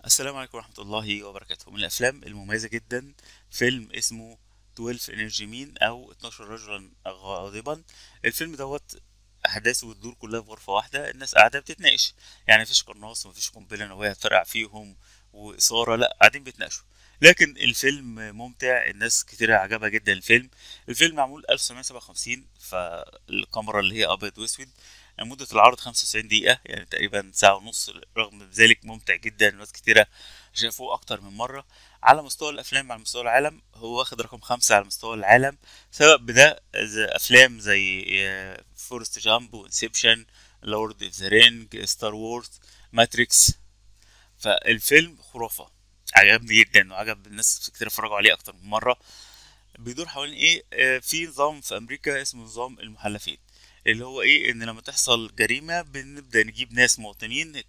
السلام عليكم ورحمة الله وبركاته. من الأفلام المميزة جدا فيلم اسمه 12 انرجي مين أو 12 رجلا غاضبا. الفيلم دوت أحداثه بتدور كلها في غرفة واحدة، الناس قاعدة بتتناقش، يعني مفيش قناص ومفيش قنبلة نووية هتفرقع فيهم وإثارة، لأ قاعدين بيتناقشوا. لكن الفيلم ممتع، الناس كتير عجبها جدا الفيلم معمول 1957، فالكاميرا اللي هي أبيض وأسود. مدة العرض 95 دقيقة، يعني تقريبا ساعة ونص. رغم ذلك ممتع جدا، ناس كتيرة شافوه أكتر من مرة. على مستوى الأفلام على مستوى العالم هو واخد رقم 5 على مستوى العالم. سبب بده أفلام زي فورست جامب وانسبشن، لورد اوف ذا رينج، ستار وورز، ماتريكس. فالفيلم خرافة، عجبني جدا وعجب الناس كتير اتفرجوا عليه أكتر من مرة. بيدور حوالين ايه؟ في نظام في امريكا اسمه نظام المحلفين، اللي هو ايه؟ ان لما تحصل جريمة بنبدأ نجيب ناس مواطنين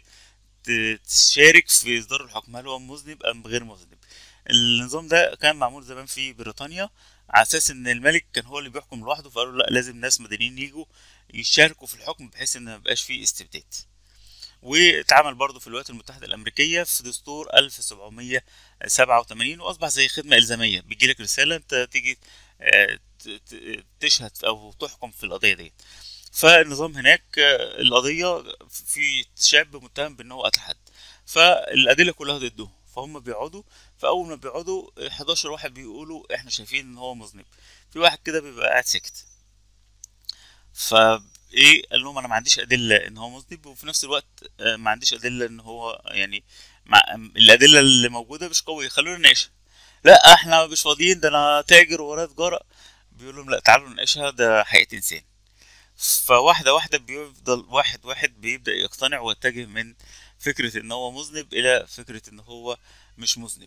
تشارك في اصدار الحكم، هل هو مذنب ام غير مذنب. النظام ده كان معمول زمان في بريطانيا، على اساس ان الملك كان هو اللي بيحكم لوحده، فقالوا لا، لازم ناس مدنيين يجوا يشاركوا في الحكم بحيث ان ميبقاش فيه استبداد. واتعمل برضه في الولايات المتحدة الأمريكية في دستور 1787، وأصبح زي خدمة إلزامية، بيجيلك رسالة أنت تيجي تشهد أو تحكم في القضية دي. فالنظام هناك القضية في شاب متهم بأنه هو قتل حد، فالأدلة كلها ضده، فهم بيقعدوا. فأول ما بيقعدوا 11 واحد بيقولوا إحنا شايفين إن هو مذنب، في واحد كده بيبقى قاعد ساكت. فايه قال لهم انا ما عنديش ادله ان هو مذنب، وفي نفس الوقت ما عنديش ادله ان هو يعني مع الادله اللي موجوده مش قويه، خلونا نناقشها. لا احنا مش فاضيين، ده انا تاجر ورايا تجاره. بيقول لهم لا، تعالوا نناقشها، ده حقيقه انسان. فواحده واحده بيفضل واحد واحد بيبدا يقتنع ويتجه من فكره ان هو مذنب الى فكره ان هو مش مذنب.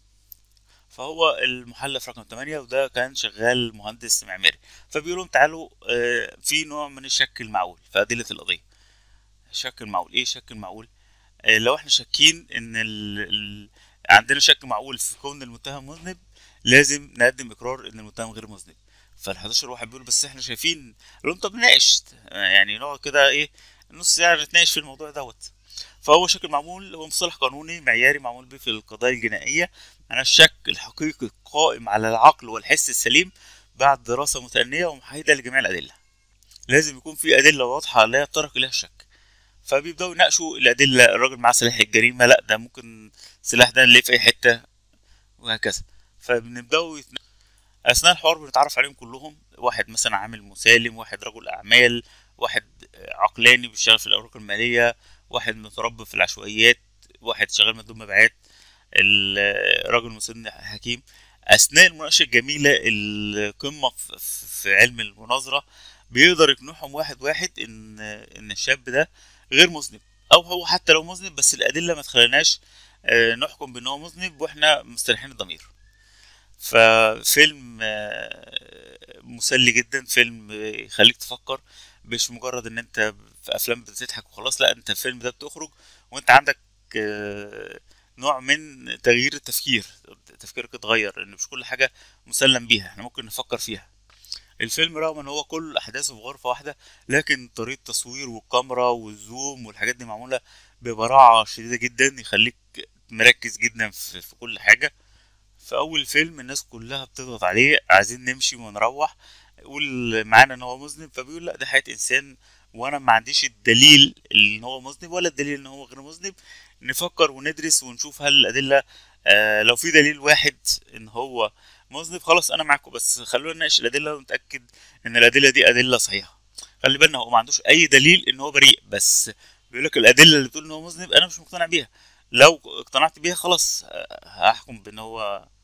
فهو المحلف رقم 8، وده كان شغال مهندس معماري. فبيقول لهم تعالوا، في نوع من الشك المعقول في أدلة القضية. شك المعقول ايه؟ شك المعقول لو احنا شاكين ان عندنا شك معقول في كون المتهم مذنب، لازم نقدم اقرار ان المتهم غير مذنب. فال11 واحد بيقول بس احنا شايفين. قال لهم طب نناقش، يعني نقعد كده ايه، نص ساعة نتناقش في الموضوع دوت. فهو شك المعمول هو مصطلح قانوني معياري معمول به في القضايا الجنائية عن الشك الحقيقي القائم على العقل والحس السليم بعد دراسة متأنية ومحايدة لجميع الأدلة. لازم يكون في أدلة واضحة لا يتطرق إليها الشك. فبيبدأوا يناقشوا الأدلة، الراجل معاه سلاح الجريمة، لا ده ممكن السلاح ده نلاقيه في أي حتة، وهكذا. فبنبدأوا أثناء الحوار بنتعرف عليهم كلهم، واحد مثلا عامل مسالم، واحد رجل أعمال، واحد عقلاني بيشتغل في الأوراق المالية، واحد متربي في العشوائيات، واحد شغال مندوب مبيعات، الراجل مسن حكيم. أثناء المناقشة الجميلة القمة في علم المناظرة، بيقدر يقنعهم واحد واحد إن الشاب ده غير مذنب، أو هو حتى لو مذنب بس الأدلة ما تخليناش نحكم بأن هو مذنب وإحنا مستريحين الضمير. ففيلم مسلي جدا، فيلم يخليك تفكر، مش مجرد ان انت في افلام بتضحك وخلاص، لا انت الفيلم ده بتخرج وانت عندك نوع من تغيير التفكير، تفكيرك اتغير، ان مش كل حاجة مسلم بيها، احنا ممكن نفكر فيها. الفيلم رغم ان هو كل احداثه في غرفة واحدة، لكن طريقة التصوير والكاميرا والزوم والحاجات دي معمولة ببراعة شديدة جدا، يخليك مركز جدا في كل حاجة. في اول فيلم الناس كلها بتضغط عليه، عايزين نمشي ونروح، يقول معانا ان هو مذنب، فبيقول لا، ده حياة انسان، وانا ما عنديش الدليل ان هو مذنب ولا الدليل ان هو غير مذنب. نفكر وندرس ونشوف هل الادلة، لو في دليل واحد ان هو مذنب خلاص انا معاكم، بس خلونا نناقش الادلة ونتاكد ان الادلة دي ادلة صحيحة. خلي بالنا هو ما عندوش اي دليل ان هو بريء، بس بيقول لك الادلة اللي بتقول ان هو مذنب انا مش مقتنع بيها، لو اقتنعت بيها خلاص هحكم بان هو